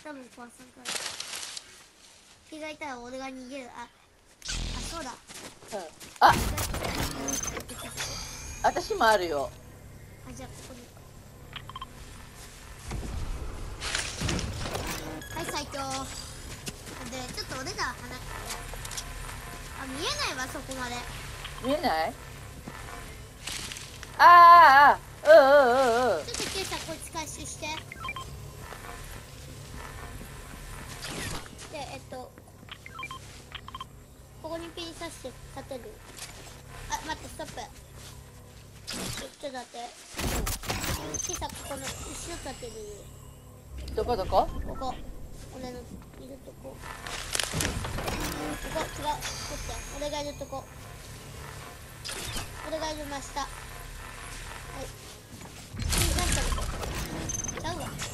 多分壊さんから気がいたら俺が逃げる。あ、そうだ。 あ、私もあるよ。 じゃあここにはい最強で、ちょっと俺ら離れて、見えないわそこまで。 見えない？ああ、うんうんうんうん。 ちょっとケイさんこっち回収して。でここにピン刺して立てる。あ、待ってストップ。ちょっと待って。ケイさんここの後ろ立てる。 どこどこ？ ここ俺のいるとこ。ここ違う。こっち俺がいるとこ。俺がいる真下。はい。ピン刺したとこ。ちゃうわ。